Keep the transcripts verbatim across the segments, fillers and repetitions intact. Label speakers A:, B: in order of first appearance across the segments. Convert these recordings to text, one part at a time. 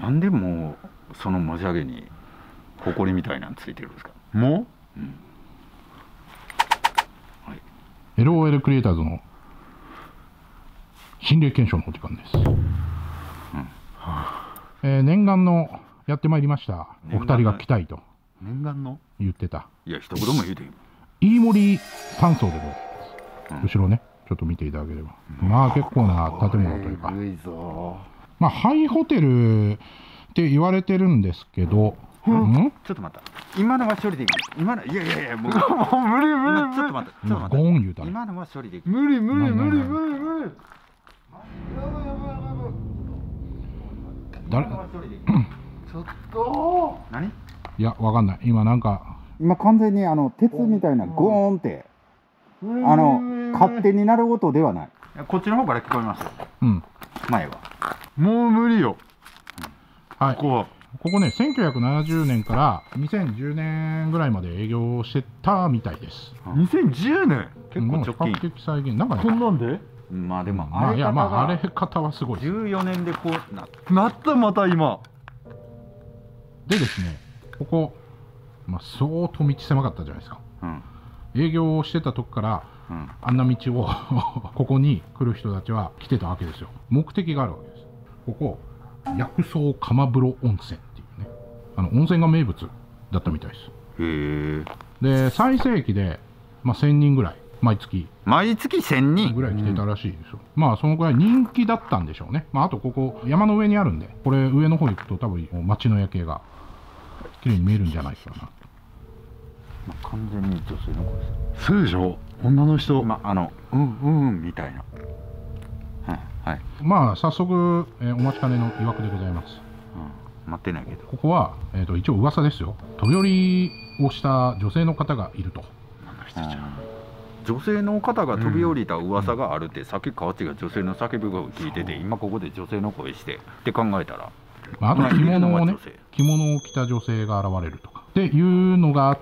A: なんでもうその持ち上げにホコリみたいなのついてるんですか？
B: もう、うん、
C: はい、エルオーエル クリエイターズの心霊検証のお時間です、うん、えー、念願のやってまいりました。お二人が来たいと
A: 念願の
C: 言ってた。
A: いや一言も言うていい。
C: 飯森山荘でございます、うん、後ろねちょっと見ていただければ、うん、まあ結構な建物というか、まあハイホテルって言われてるんですけど、
A: うん、ちょっと待った。今のは処理できる。今のいやいやいやもうもう無理無理無理。ちょっと待って。ちょっと待って。ゴーン言うたね。今のは処理できる。
B: 無理無理無理無理無理。
C: 誰？ち
B: ょっと。
A: 何？
C: いやわかんない。今なんか
A: 今完全にあの鉄みたいなゴーンってあの勝手になる音ではない。こっちの方から聞こえますよ。うん。前は。
B: もう無理よ。
C: はい。ここは。ここね、せんきゅうひゃくななじゅうねんからにせんじゅうねんぐらいまで営業してたみたいです。
B: にせんじゅうねん
A: 結構直近。
C: 比較的再現。なんかね。
B: こんなんで？
A: まあでも、
C: まあいやまあ荒れ方はすごい。
A: じゅうよねんでこうな
B: なったまた今。
C: でですね、ここ、まあ相当道狭かったじゃないですか。うん、営業をしてたとこから、うん、あんな道をここに来る人たちは来てたわけですよ。目的があるわけです。ここ。薬草釜風呂温泉っていうね、あの温泉が名物だったみたいです。
A: へ
C: え。で最盛期で、まあ、せんにんぐらい毎月
A: 毎月せんにん
C: ぐらい来てたらしいですよ。うん、まあそのぐらい人気だったんでしょうね。まああとここ山の上にあるんで、これ上の方行くと多分街の夜景が綺麗に見えるんじゃないかな。
A: まあ、完全に女性の子です。
B: そうでしょ。女の人。
A: まああのうんうんみたいな。はい、
C: まあ早速、えー、お待ちかねの曰くでございます。
A: うん、待ってないけど
C: ここは、えー、と一応噂ですよ。飛び降りをした女性の方がいると。
A: 女性の方が飛び降りた噂があるって、うん、さっき河内が女性の叫び声を聞いてて、今ここで女性の声してって考えたら、
C: まあ、あと着物をね着物を着た女性が現れるとかっていうのがあって、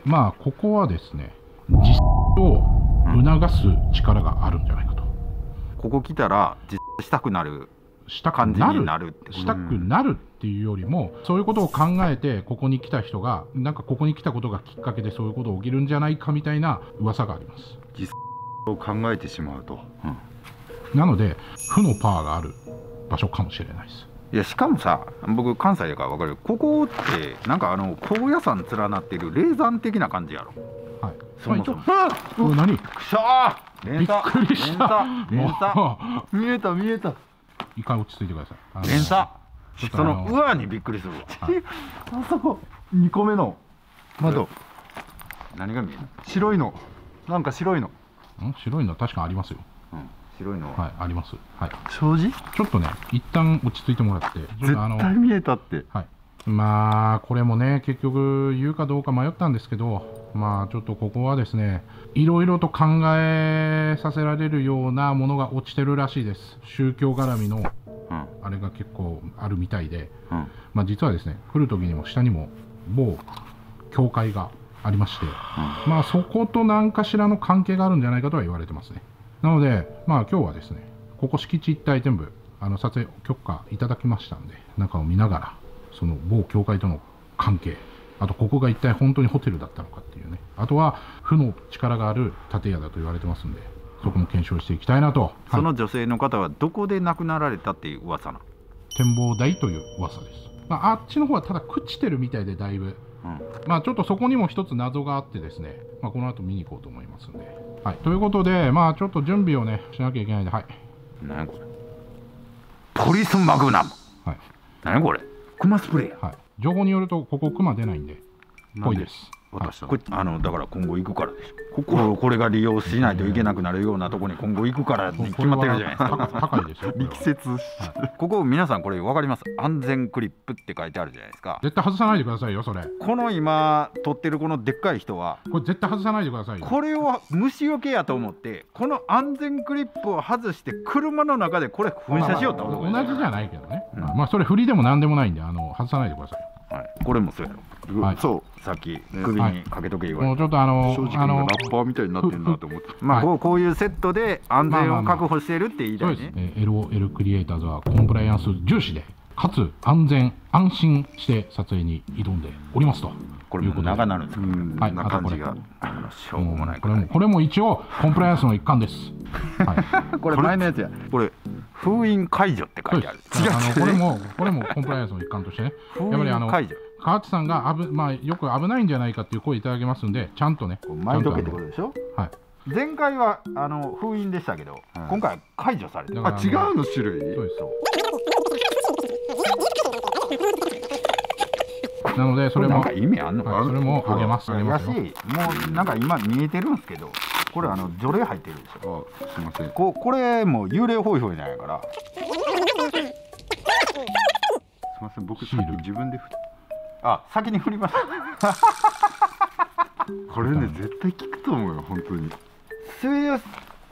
C: まあここはですね実践を促す力があるんじゃないかと。
A: ここ来たら実践したくなる感じになるって
C: したくなるっていうよりも、そういうことを考えてここに来た人がなんかここに来たことがきっかけでそういうことが起きるんじゃないかみたいな噂があります。
B: 実践を考えてしまうと、
C: うん、なので負のパワーがある場所かもしれないです。
A: いやしかもさ、僕関西だから分かる。ここってなんかあの高野山連なってる霊山的な感じやろ。
C: はい。
A: そもそも。
C: これ何？
A: くしゃー。連鎖。
C: びっくりした。
A: 連鎖。
B: 見えた見えた。
C: 一回落ち着いてください。
A: 連鎖。その上にびっくりするわ。
B: あそこにこめの窓。
A: 何が見える？
B: 白いの。なんか白いの。
C: ん？白いの確かありますよ。
A: うん。白いの
C: はいあります。はい。
B: 障子？
C: ちょっとね一旦落ち着いてもらって。
B: 絶対見えたって。
C: はい。まあこれもね結局言うかどうか迷ったんですけど、まあちょっとここはですねいろいろと考えさせられるようなものが落ちてるらしいです。宗教絡みの、うん、あれが結構あるみたいで、うん、まあ実はですね来る時にも下にも某教会がありまして、うん、まあそこと何かしらの関係があるんじゃないかとは言われてますね。なのでまあ今日はですねここ敷地一帯全部あの撮影許可いただきましたんで、中を見ながらその某教会との関係、あとここが一体本当にホテルだったのかっていうね、あとは負の力がある建屋だと言われてますんで、そこも検証していきたいなと。
A: その女性の方はどこで亡くなられたっていう噂なの？
C: 展望台という噂です。まあ、あっちの方はただ朽ちてるみたいでだいぶ、うん、まあちょっとそこにも一つ謎があってですね、まあ、この後見に行こうと思いますんで、はい、ということでまあちょっと準備をねしなきゃいけないんで、はい。
A: 何これ？ポリスマグナム。はい。何これ？クマスプレー。
C: はい。情報によるとここクマ出ないんでぽいです。
A: 私これあのだから今後行くからでしょ。こここれが利用しないといけなくなるようなところに今後行くからに決まってるじゃないですか。
C: 高いですよ。
B: 力説。
A: ここ皆さんこれ分かります？安全クリップって書いてあるじゃないですか。
C: 絶対外さないでくださいよそれ。
A: この今撮ってるこのでっかい人は
C: これ絶対外さないでくださいよ。
A: これを虫除けやと思ってこの安全クリップを外して車の中でこれ噴射しようと思う。
C: 同じじゃないけどね。うん、まあそれ振りでも何でもないんであの外さないでくださいよ。
A: はい、これもそうやろ、はい、そうさっき首にかけとけ言われて、はい、もう
B: ちょっとあの正直ラッパーみたいになってるなと思ってまあこう、こういうセットで安全を確保しているって言いたいね。
C: エルオーエル クリエイターズはコンプライアンス重視でかつ安全安心して撮影に挑んでおりますと
A: これも
C: いうことで、
A: 長なるんですよ。
C: はい、
B: な
C: あとこれ
B: 感じが
A: あのしょうもない
C: これもこれも一応コンプライアンスの一環です。はい、
A: これ前のやつや。これ封印解除って書いてある。
C: そうですあのこれもこれもコンプライアンスの一環としてね、
A: 封
C: やっぱりあの
A: 印解除。
C: 河内さんがあぶ、まあ、よく危ないんじゃないかっていう声いただけますんで、ちゃんとね、
A: 前時計ってことでしょ。
C: はい、
A: 前回はあの封印でしたけど、今回は解除されてる。
C: だから
B: あ、違うの種類。
C: そうです。なのでそれも
A: なんか意味あんのか、
C: はい、それもあげますあげますよ。
A: やし、もうなんか今見えてるんですけど、これあの除霊入ってるでしょ。
B: あ、すみません。
A: ここれもう幽霊ホイホイじゃないから。
B: すみません、僕さっき自分で振っ
A: あ、先に振りました。
B: これね、絶対効くと思うよ、本当に。
A: すいません。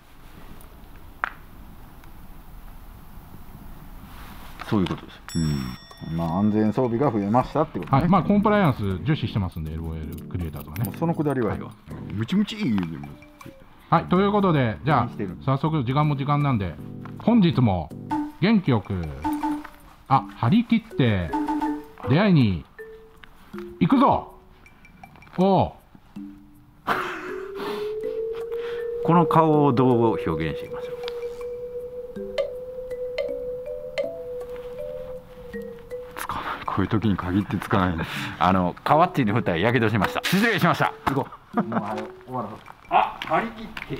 A: そういうことです。
B: うん。
A: まあ安全装備が増えましたってことね。
C: はい、まあコンプライアンス重視してますんで エルオーエル クリエイターズはね。
A: もうそのくだりはいいわ。
B: ムチムチいいでも。
C: はい、ということで、じゃあ早速時間も時間なんで、本日も元気よく、あ、張り切って出会いに行くぞ。おお。
A: この顔をどう表現してみましょう。
B: つかない。こういう時に限ってつかないんです。
A: あのカワッチに振ったらやけどしました。失礼しました。行こう。もうあれ終わらそう。あ、張り切って。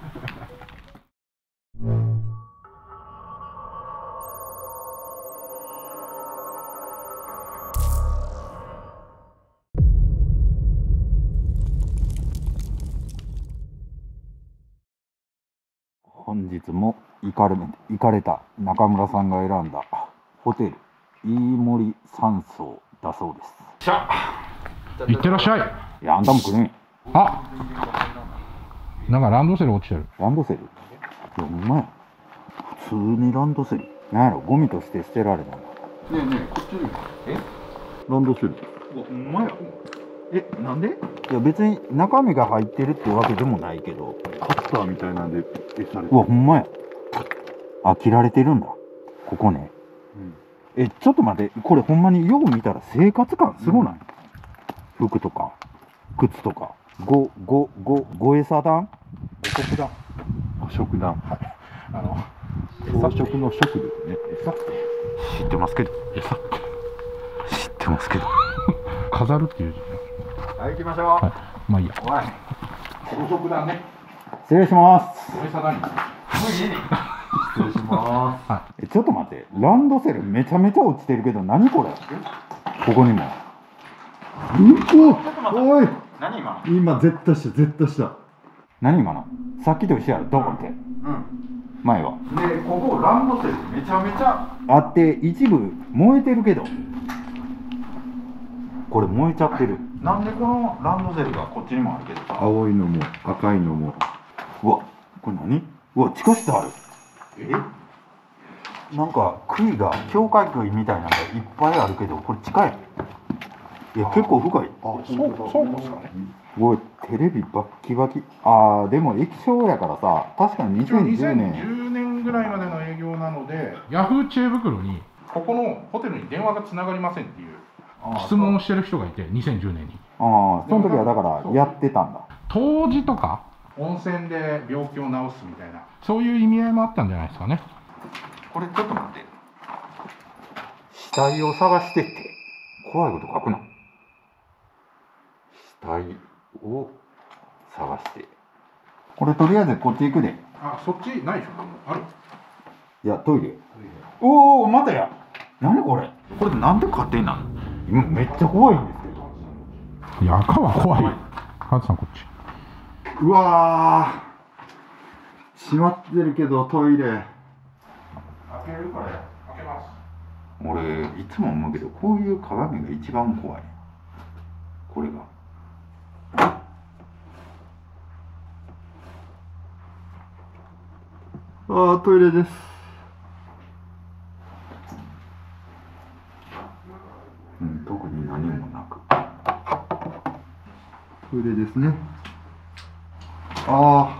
A: 本日も行かれ行かれた中村さんが選んだホテル飯森山荘だそうです。しゃ
C: いってらっしゃい。
A: いや、あんたも来るんや。
C: あ、なんかランドセル落ちてる。
A: ランドセル。いや、ほんまや。普通にランドセル。なんやろ、ゴミとして捨てられたんだ。
B: ねえねえ、こっちに。
A: え、
B: ランドセル。
A: うわ、ほんまや。え、なんで？いや、別に中身が入ってるってわけでもないけど。
B: カッターみたいなんで消されて
A: うわ、ほんまや。あ、切られてるんだ。ここね。
B: うん、
A: え、ちょっと待って、これほんまによう見たら生活感すごない？うん、服とか、靴とか。ご、ご、ご、ご餌団？お食団。
B: お食団。
A: はい。あの、草食の食ですね。餌って。知ってますけど。餌って。知ってますけど。
C: 飾るっていう字ね。
A: はい、行きましょう。
C: はい、まあいいや。
A: おい。お食団ね。失礼します。
C: お餌団。
A: 失礼します。はい。え、ちょっと待って。ランドセルめちゃめちゃ落ちてるけど、何これ？ここにも。
B: うわ、おい。
A: 何今？
B: 今絶対した絶対した。
A: 何今の？さっきと一緒やろ。ドンって。うん。前は。で、ここランドセルめちゃめちゃあって一部燃えてるけど。これ燃えちゃってる。なんでこのランドセルがこっちにもあるけどさ。
B: 青いのも赤いのも。
A: うわ、これ何？うわ、地下室ある。え？なんか杭が境界杭みたいなのがいっぱいあるけど、これ地下や。いや、結構深い。
C: あ、そうそうですかね。
A: おい、テレビバッキバキ。ああ、でも液晶やからさ、確かににせんじゅうねん。
C: にせんじゅうねんぐらいまでの営業なので、ヤフー知恵袋にここのホテルに電話がつながりませんっていう質問をしてる人がいて、にせんじゅうねんに。
A: ああ、その時はだからやってたんだ。
C: 湯治とか温泉で病気を治すみたいな、そういう意味合いもあったんじゃないですかね。
A: これちょっと待って。死体を探してって怖いこと書くな。死体を探して。これとりあえずこっち行くで。
C: あ、そっちないでしょ。ある。
A: いや、トイレ。おお、またや。何これ。これなんで勝手になの？今めっちゃ怖いんですけど。
C: いや、赤は怖い。カズさんこっち。
B: うわー、閉まってるけどトイレ。
C: 開けるから。開けます。
A: 俺いつも思うけど、こういう鏡が一番怖い。これが。
B: あー、トイレです。
A: うん、特に何もなく。
B: トイレですね。あ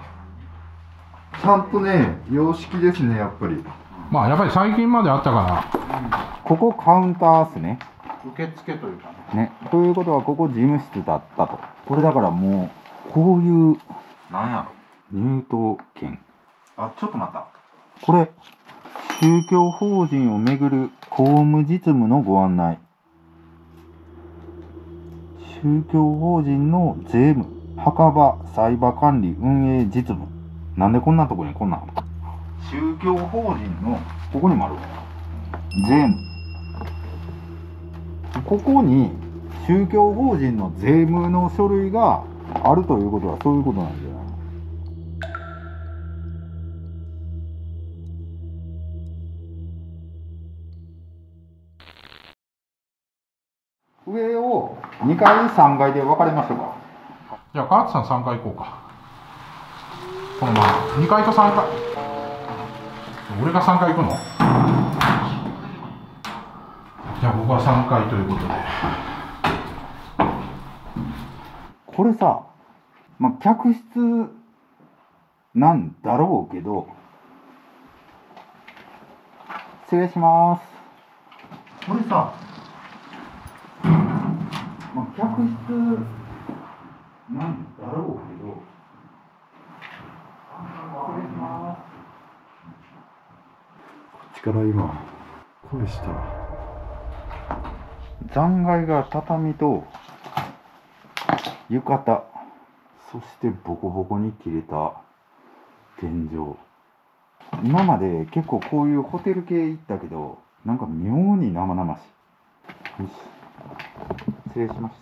B: あ、ちゃんとね、洋式ですね、やっぱり。
C: まあやっぱり最近まであったから、
A: ここカウンターっすね。
C: 受付というかね。
A: ね。ということはここ事務室だったと。これだからもう、こういう、なんやろ、入島券。あ、ちょっと待った。これ、宗教法人をめぐる公務実務のご案内。宗教法人の税務、墓場、財場管理、運営実務。なんでこんなとこにこんなんある？宗教法人の、ここにもある。税務。ここに宗教法人の税務の書類があるということはそういうことなんじゃないの？上をにかいさんがいで分かれましょうか。
C: じゃあ川津さんさんかい行こうか。このままにかいとさんかい。俺がさんかい行くの？じゃあ僕はさんかいということで。
A: これさ、まあ、客室なんだろうけど、失礼します。これさ、まあ、客室なんだろうけど、失礼します。
B: こっちから今声した。
A: 残骸が畳と浴衣、そしてボコボコに切れた天井。今まで結構こういうホテル系行ったけど、なんか妙に生々しい。よし、失礼しました。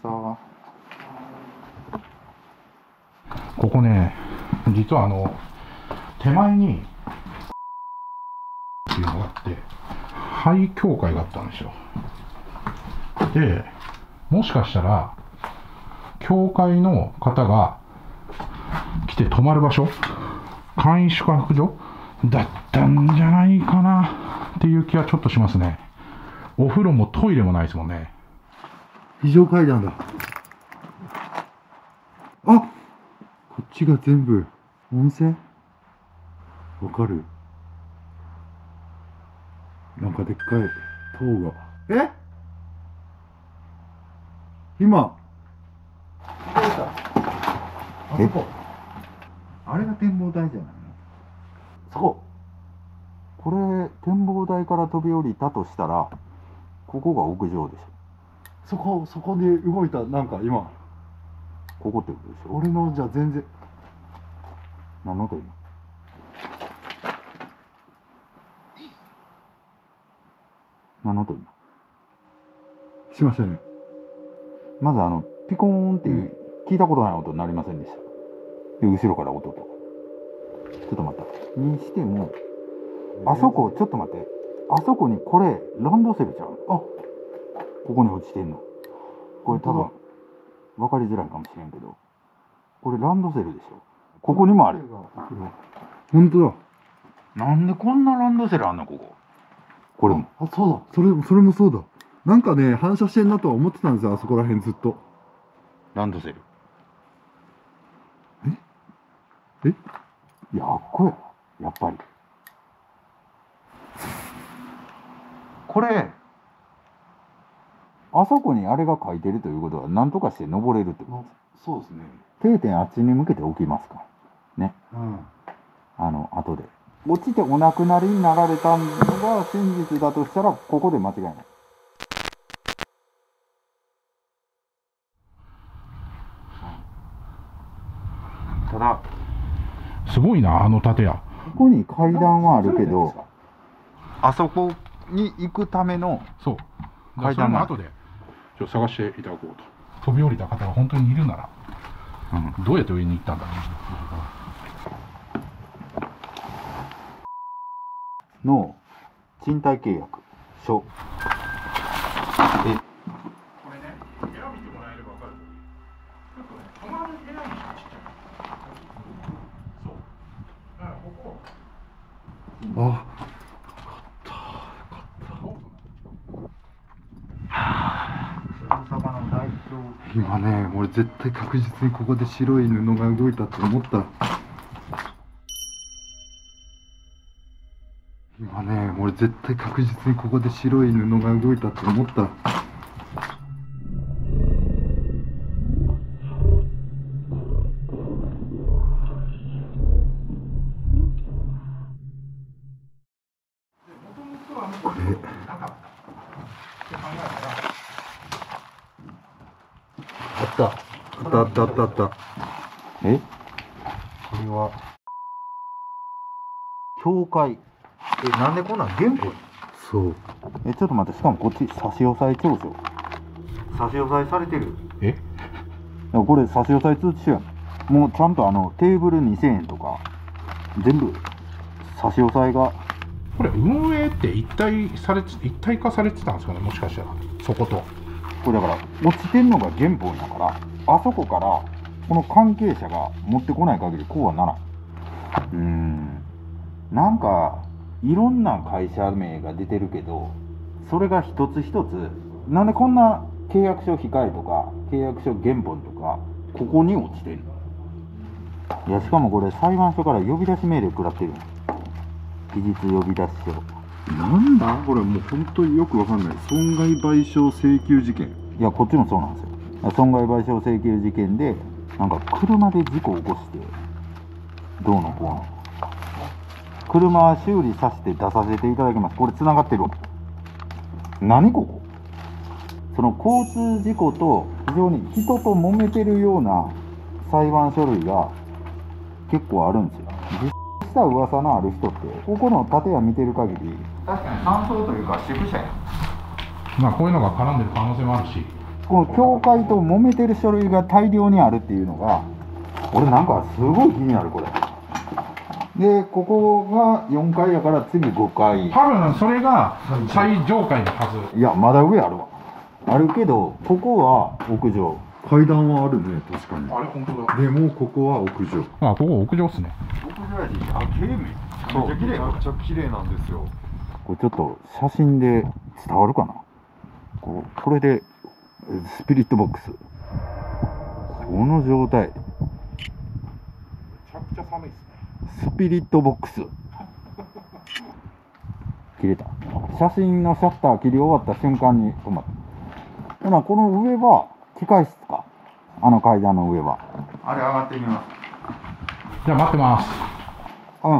C: ここね、実はあの手前にっていうのがあって、廃教会があったんですよ。で、もしかしたら教会の方が来て泊まる場所、簡易宿泊所だったんじゃないかなっていう気はちょっとしますね。お風呂もトイレもないですもんね。
B: 非常階段だ。あ、こっちが全部温泉？わかる？なんかでっかい塔が。え？今あそこ、
A: あれが展望台じゃないの？そこ。これ展望台から飛び降りたとしたら、ここが屋上でしょ。
B: そこ、そこで動いた、なんか今
A: ここってことでしょ。
B: 俺のじゃ全然。
A: 何の音今？何の音今？
B: しましたね。
A: まずあのピコーンっていう聞いたことない音になりませんでした。で後ろから音と。ちょっと待った。にしても、あそこちょっと待って。あそこにこれランドセルちゃう？あ、ここに落ちてんの。これ多分分かりづらいかもしれんけど、これランドセルでしょ。ここにもある。
B: 本当だ。
A: なんでこんなランドセルあんのここ。これも。
B: あ、そうだ。それも、それもそうだ。なんかね、反射してんなとは思ってたんですよ、あそこら辺ずっと。
A: ランドセル。
B: ええ
A: いや、あっこや。やっぱり。これ、あそこにあれが書いてるということは、何とかして登れるってこと。
B: そうですね。
A: 定点あっちに向けて置きますか。ね。
B: うん。
A: あの、後で。落ちてお亡くなりになられたのが真実だとしたら、ここで間違いない。ただ、
C: すごいな、あの建屋。
A: ここに階段はあるけど、あそこに行くための
C: そう。
A: 階段が
C: それも後でちょっと探していただこうと。飛び降りた方が本当にいるなら、
A: うん、
C: どうやって上に行ったんだろ
A: うの賃貸契約書。え、
C: これね、部屋見てもらえれば分かる。ちょっとね、泊まる部屋にちっちゃい。そう。だからここ。
B: あ、今ね、俺絶対確実にここで白い布が動いたと思った。今ね、 俺絶対確実にここで白い布が動いたって思った。これあったあったあったあったあった。
A: え、
B: これは
A: 教会。え、なんでこんなん原本？
B: そう。
A: え、ちょっと待って、しかもこっち差し押さえ調書。差し押さえされてる。
C: え、
A: いやこれ差し押さえ通知書やん。もうちゃんとあのテーブルにせんえんとか全部差し押さえが。
C: これ運営って一体され一体化されてたんですかね、もしかしたらそこと。
A: これだから落ちてんのが原本やから、あそこからこの関係者が持ってこない限りこうはならん。うーん、なんかいろんな会社名が出てるけど、それが一つ一つなんでこんな契約書控えとか契約書原本とかここに落ちてるの。いやしかもこれ裁判所から呼び出し命令食らってるの。期日呼び出し書。
B: なんだこれ、もう本当によくわかんない。損害賠償請求事件。
A: いやこっちもそうなんですよ。損害賠償請求事件でなんか車で事故を起こしてどうのこうの、車修理させて出させていただきます。これつながってるわ。何ここ。その交通事故と非常に人と揉めてるような裁判書類が結構あるんですよ。実際した噂のある人ってここの建屋見てる限り確かに山荘というか宿舎や。
C: まあこういうのが絡んでる可能性もあるし、
A: この教会と揉めてる書類が大量にあるっていうのが俺なんかすごい気になる。これでここがよんかいやから次ごかい。
C: 多分それが最上階のはず。
A: いやまだ上あるわ。あるけどここは屋上。
B: 階段はあるね、確かに。
C: あれ本当だ。
B: でもここは屋上。
C: あ、ここ屋上っすね。
A: 屋上やし、あ、経めめっちゃ綺麗。
B: めっちゃ綺麗なんですよ。
A: これちょっと写真で伝わるかな。こうこれでスピリットボックスこの状態。
C: めちゃくちゃ寒いですね。
A: スピリットボックス切れた。写真のシャッター切り終わった瞬間に止まった。ほなこの上は機械室か。あの階段の上はあれ上がってみます。
C: じゃあ待ってます。
A: うん。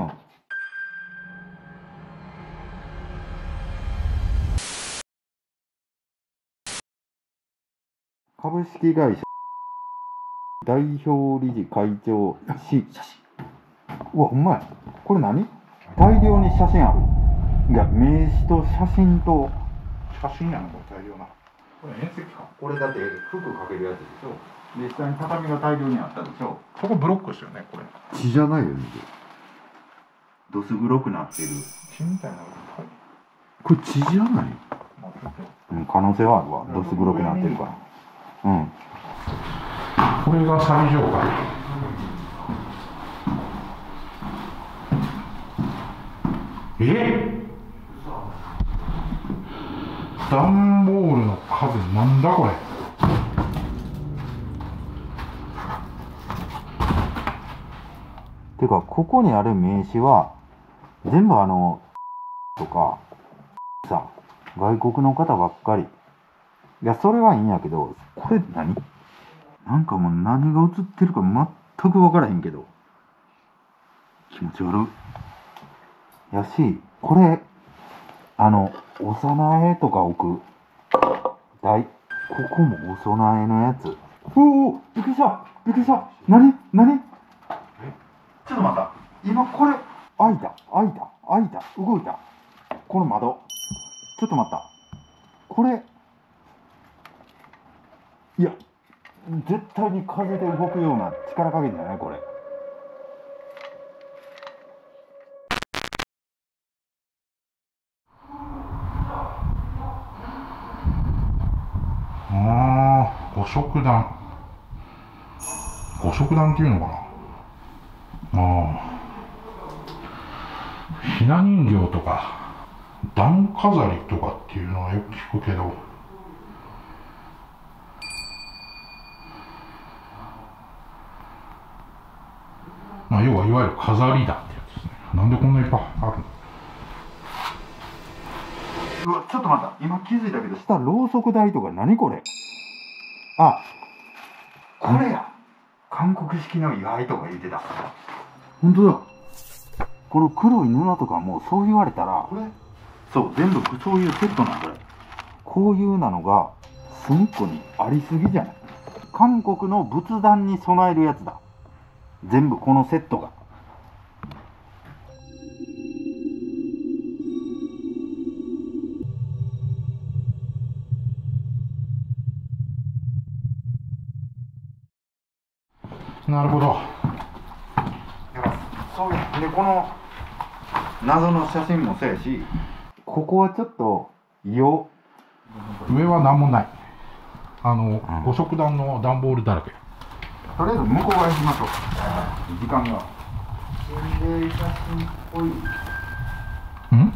A: 株式会社代表理事会長 C。 うわほんまや。これ何、大量に写真ある。いや名刺と写真と
C: 写真やな、これ大量な。これ遠石か。
A: これだって服かけるやつでしょ。実際に畳が大量にあったでしょ。
C: ここブロックですよね、これ。
B: 血じゃないよね。
A: どす黒くなってる。
C: 血みたいなのがいっ
B: これ血じゃない？
C: ぱい。まあちょっと
A: うん、可能性はあるわ。どす黒くなってるから。うん。
C: これが最上階。え？段ボールの数なんだこれ。
A: てかここにある名刺は全部あのとかさ外国の方ばっかり。いやそれはいいんやけど、これ何なんかもう何が写ってるか全く分からへんけど気持ち悪いやし、これあのお供えとか置く台、ここもお供えのやつ。おおびっくりしたびっくりした。何何ちょっと待った。今これ開いた開いた開いた動いた。この窓ちょっと待った。これいや絶対に風で動くような力加減じゃないこれ。
C: ああ、ご色段。ご色段っていうのかな。ああ。ひな人形とか段飾りとかっていうのはよく聞くけど、まあ要はいわゆる飾り段ってやつですね。なんでこんないっぱいあるの。
A: ちょっと待った、今気づいたけど下ろうそく台とか何これ。あ、これや、韓国式の祝いとか言ってた。
B: 本当だ。
A: この黒い布とかもそう言われたら、
B: これ
A: そう全部そういうセットなんこれ。こういうなのが隅っこにありすぎじゃない。韓国の仏壇に備えるやつだ、全部このセットが。
C: なるほど。
A: そうで、この謎の写真もそうやし、ここはちょっと色
C: 上は何もない。あの、
A: ん
C: ご色段の段ボールだらけ。
A: とりあえず向こう側行きましょう。時間が心霊写真っぽい。
C: ん？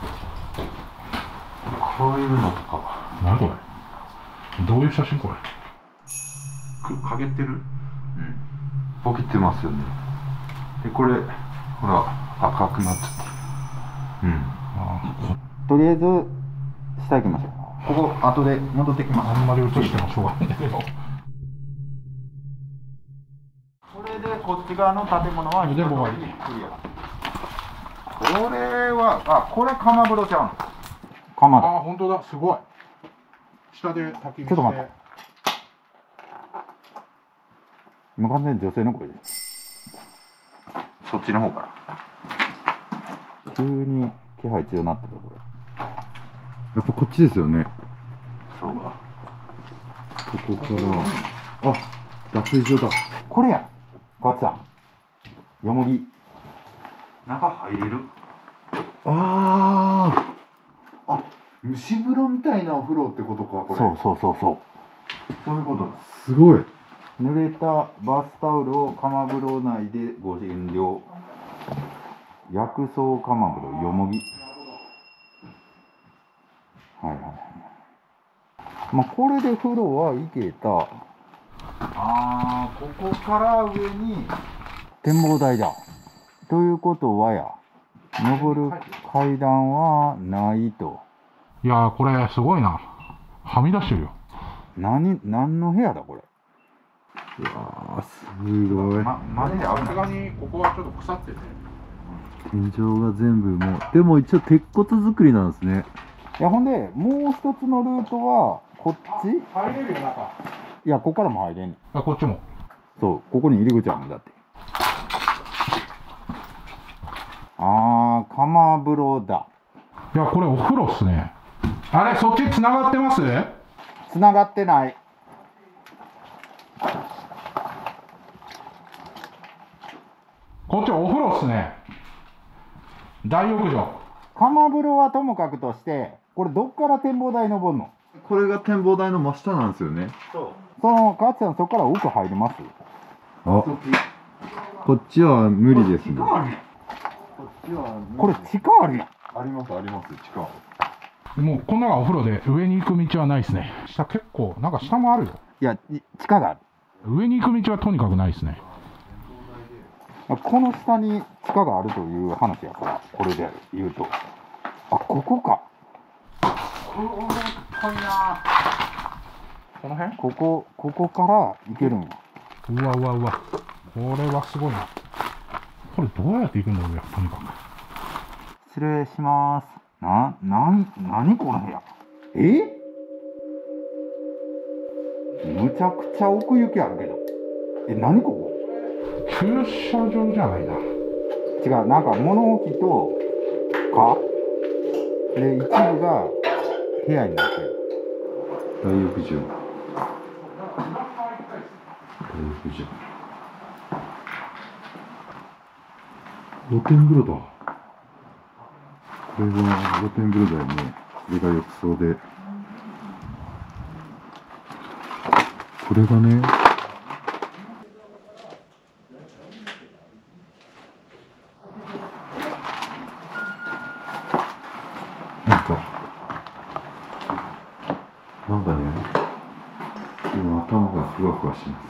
A: こういうのとか
C: 何これ？どういう写真これ？
A: く陰ってる？うん、ボケてますよね。でこれほら赤くなっちゃってる。うん、
C: あ
A: とりあえず下行きましょう。ここ後で戻ってきます。
C: あんまり映してもしょうがないんだけど。
A: これでこっち側の建物は
C: 腕も悪い。
A: クリア。これはあ、これ釜風呂ちゃうの？釜だ。
C: ああ、本当だ、すごい。下で焚き火して。
A: ちょっと待って。今完全に女性の声です。そっちの方から急に気配強なってる。これ
B: やっぱこっちですよね。
A: そうか。
B: ここからあ、脱衣所だ。
A: これや、母ちゃんよもぎ中入れる。
B: ああ、あ、蒸し風呂みたいなお風呂ってことか、これ。
A: そうそうそうそう、そういうことだ。
B: すごい。
A: 濡れたバスタオルを釜風呂内でご減量。薬草釜風呂よもぎ。はいはい。まあこれで風呂はいけた。ああ、ここから上に展望台だ。ということはや、登る階段はないと。
C: いやー、これすごいな。はみ出してるよ。
A: 何、何の部屋だこれ。
B: うわー、すごい。
A: ま、マジである
C: さすがにここはちょっと腐ってて。
B: 天井が全部もう、でも一応鉄骨造りなんですね。
A: いや、ほんでもう一つのルートはこっち。
C: 入れるよ、中。
A: いや、ここからも入れんねん。
C: あ、こっちも。
A: そう、ここに入り口あるんだって。あー、釜風呂だ。
C: いや、これお風呂っすね。あれ、そっち繋がってます？
A: 繋がってない。
C: こっちお風呂っすね。大浴場。
A: 釜風呂はともかくとして、これどっから展望台登るの？
B: これが展望台の真下なんですよね。
A: そう。その、かっちゃんそこから奥入ります？
B: あ、こっちは無理ですね。
A: 地下あるやん。
B: こっちは
A: これ地下あるやん。
B: ありますあります、地下。
C: もうこんながお風呂で上に行く道はないですね。下結構、なんか下もあるよ。
A: いや、い地下がある。
C: 上に行く道はとにかくないですね。
A: この下に地下があるという話やから、これで言うと。あ、ここか。ここ遠いな。
C: この辺？
A: ここ、ここから行けるんや。
C: うわうわうわ。これはすごいな。これどうやって行くんだろうよ、とにかく。
A: 失礼します。な、なん、なにこの部屋。え？むちゃくちゃ奥行きあるけど。え、なにここ？
C: 駐車場じゃないな。
A: 違う、なんか物置とかで一部が部屋になってる。
B: 大浴場。大浴場。露天風呂だ。これが露天風呂だよね。これが浴槽で。これがね。なんか、なんかね、今頭がふわふわします。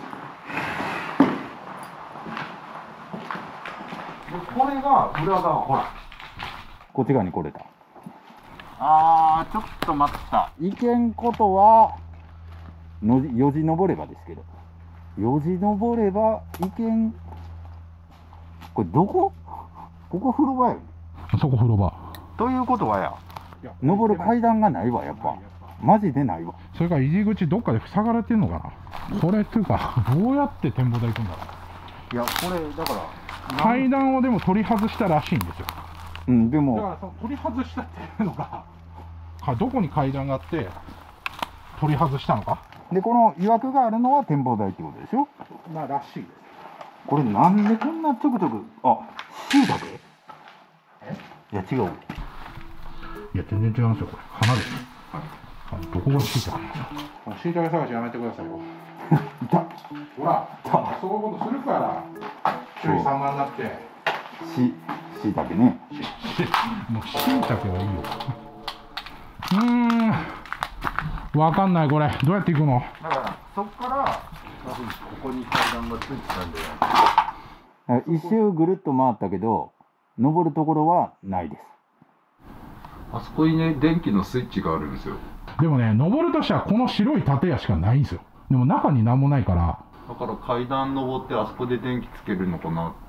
A: これが裏側、ほら。こっち側に来れた。 あー、ちょっと待った。いけんことはのじよじ登ればですけど、よじ登ればいけん。これどこ？ここ風呂場やよね。
C: そこ風呂場
A: ということはや、登る階段がないわ。やっぱマジでないわ。
C: それから入り口どっかで塞がれてんのかな。これっていうかどうやって展望台行くんだろう。
A: いや、これだから
C: 階段をでも取り外したらしいんですよ。
A: うん、でも
C: だからその取り外したっていうのがかどこに階段があって取り外したのか。
A: で、この曰くがあるのは展望台ってことでしょ。
C: まあらしいです。
A: これなんでこんなちょくちょく、あ、しいたけ？え？いや違う。
C: いや全然違いますよ。これ花です。どこがしいたけなんですか。しいたけ探しやめてくださいよ。
A: いた。
C: ほら、そういうことするから注意散漫になって。
A: し、しいたけね。
C: もうしいたけはいいよ。うーん、わかんない。これどうやって行くの。
A: だからそっから
B: 多分ここに階段がついてたんで、
A: 一周ぐるっと回ったけど登るところはないです。
B: あそこにね、電気のスイッチがあるんですよ。
C: でもね、登るとしたらこの白い建屋しかないんですよ。でも中に何もないから。
B: だから階段登ってあそこで電気つけるのかなって。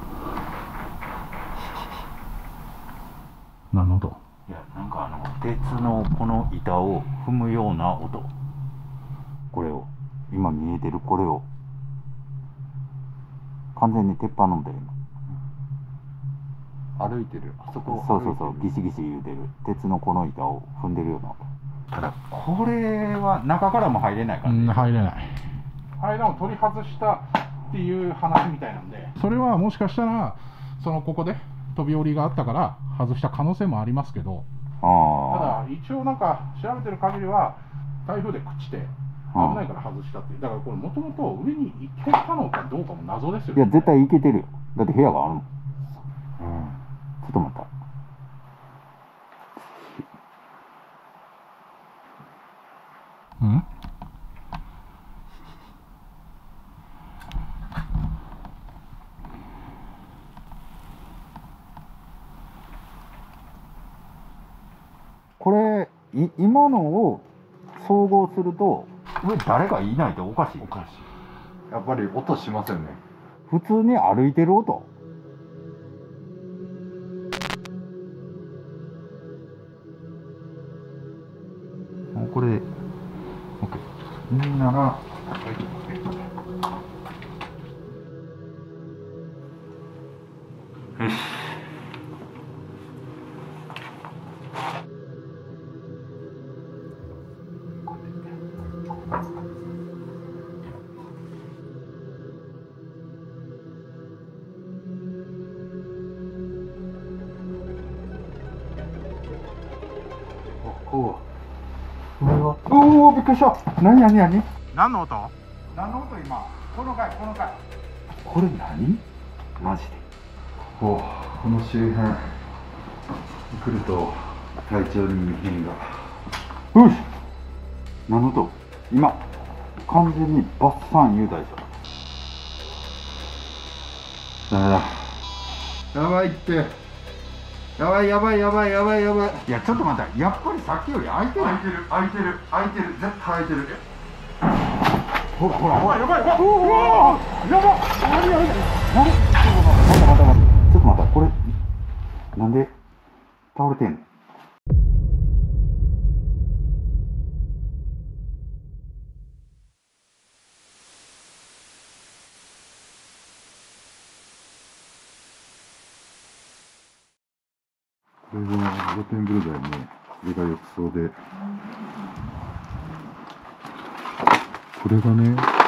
C: 何の音。
A: いや、なんかあの鉄のこの板を踏むような音。これを今見えてるこれを完全に鉄板のみたいな。
B: 歩いてる。あそこ。
A: そうそうそう、ギシギシ言うてる鉄のこの板を踏んでるような音。ただこれは中からも入れないから、ね、
C: うん、入れない。階段を取り外したっていう話みたいなんで、それはもしかしたらそのここで飛び降りがあったから外した可能性もありますけど、
A: あ
C: ただ一応なんか調べてる限りは台風で朽ちて危ないから外したっていう。だからこれもともと上に行けたのかどうかも謎ですよね。
A: いや絶対行けてるよ。だって部屋があるもん。うん、ちょっと待った。
C: うん
A: これい今のを総合すると上誰かいないとおかしい。
B: おかしい。やっぱり音しませんね。
A: 普通に歩いてる音。これ OK なら、はい、よし。おお、おお、びっくりした。何何何？
C: 何の音。
A: 何の音今？この回この回。これ何？マジで。
B: お、この周辺来ると体調に異変が。
A: よし。何の音？今完全にバッサン言うたでしょ。ダメだ。やばいって。やばいやばいやばいやばいやばい。いやちょっと待って、やっぱりさっきより開いてる。
B: 開いてる開いてる開いてる絶対開いてる。
A: ほらほらほら。
C: やばいやばい。
A: おお、やばい。何やばい。何？ちょっと待って待って待って。ちょっと待って、これなんで倒れてんの？
B: これが露天風呂だよね。それが浴槽で、これがね